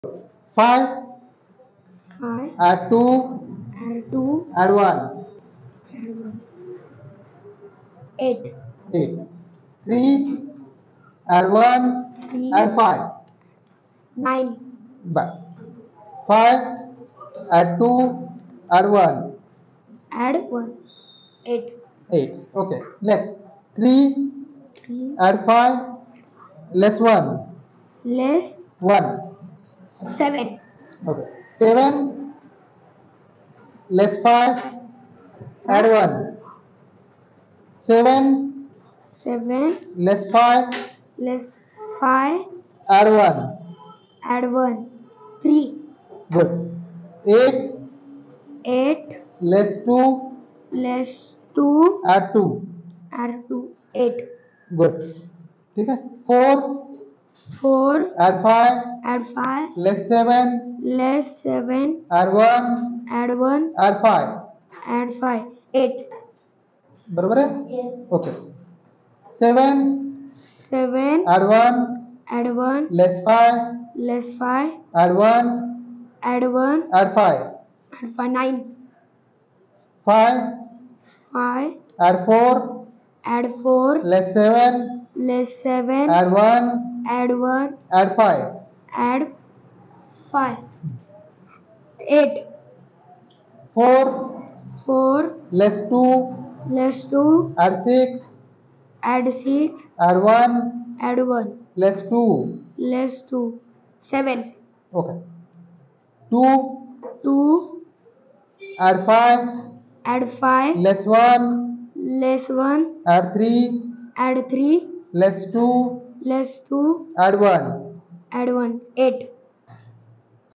5, 5, add 2, add 2, add 1, add 1. 8, 8. 3, add 1, 3, add 5. 9, Back. 5, add 2, add 1, add 1. 8, 8. Okay. Next. 3, 3, add 5, less 1, less 1. 7, Okay. 7, less 5, add 1. 7, 7, less 5, less 5, add 1. add 1. 3, Good. 8, 8, less 2, less 2, add 2. add 2. 8, Good. ठीक है. 4, 4, add 5, add 5, less 7, less 7, add 1, add 1, add 5. add 5. 8, बरोबर है. Okay. 7, 7, add 1, add 1, less 5, less 5, add 1, add 1, add 5. add 5. 9, 5, 5, add 4, add 4, less 7, less 7, add 1, add 1, add 5. add 5. 8, 4, 4, less 2, less 2, add 6, add 6, add 1, add 1, less 2. less 2. 7, Okay. 2, 2, add 5, add 5, less 1, less 1, add 3, add 3, less 2, less 2, add 1. add 1. 8,